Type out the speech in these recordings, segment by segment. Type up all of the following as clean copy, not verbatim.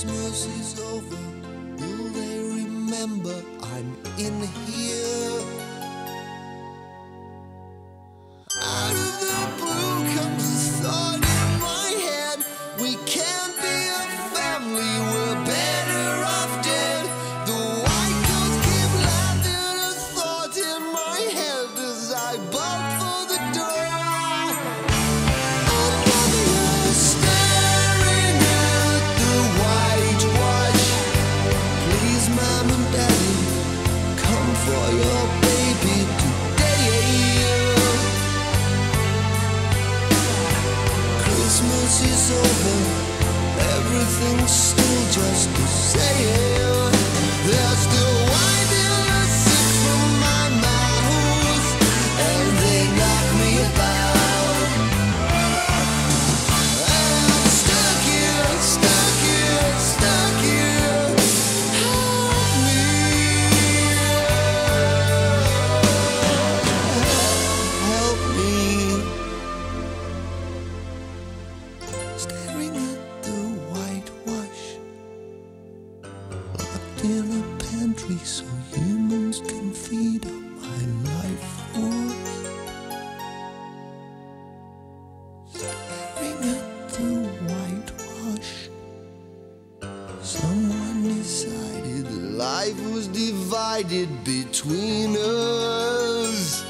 Christmas is over, will they remember I'm in here? Out of the blue comes a thought in my head. We can't be a family, we're better off dead. The white ghost keep laughing a thought in my head as I bolt for the door. Another year staring at the whitewash. Please, Mom and Daddy, come for your baby today. Christmas is over, everything's still just the same. There's still wine in the sip from my mouth, and they knock me about. I'm stuck here, stuck here, stuck here. Help me. Help me. Staring at the whitewash, locked in a pantry so humans can feed on my life force. Staring at the whitewash, someone decided life was divided between us.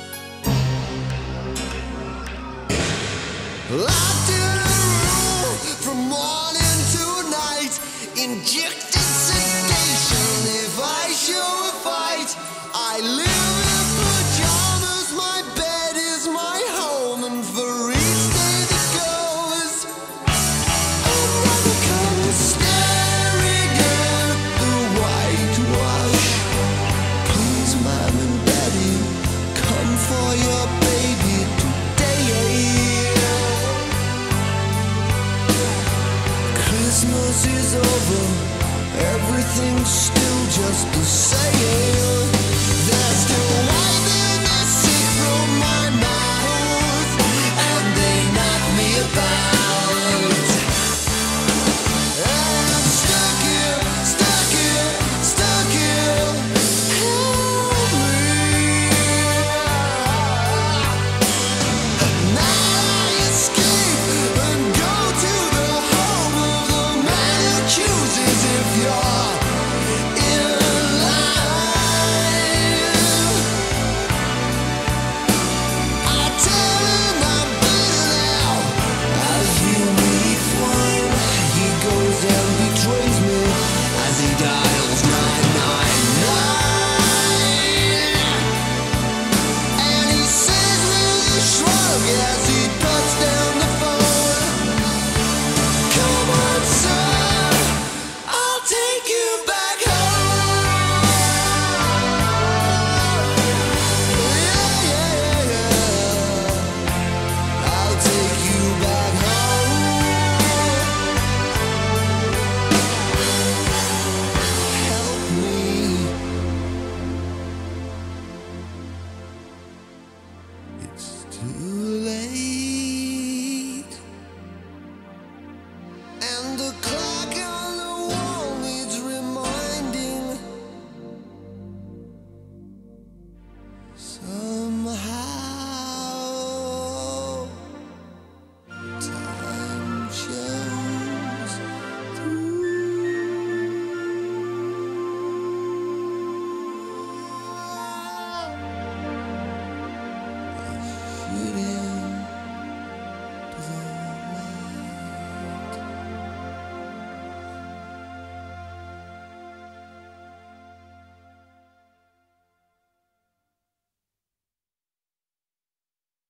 Locked in a room from morning to night, injected sedation. If I show a fight, I live in pajamas. My bed is my home, and for each day that goes, another comes staring at the whitewash. Please, Mom and Daddy, come for your baby today. Christmas is over, everything's still just the same. There's still wine in the sip from my mouth, and they knock me about.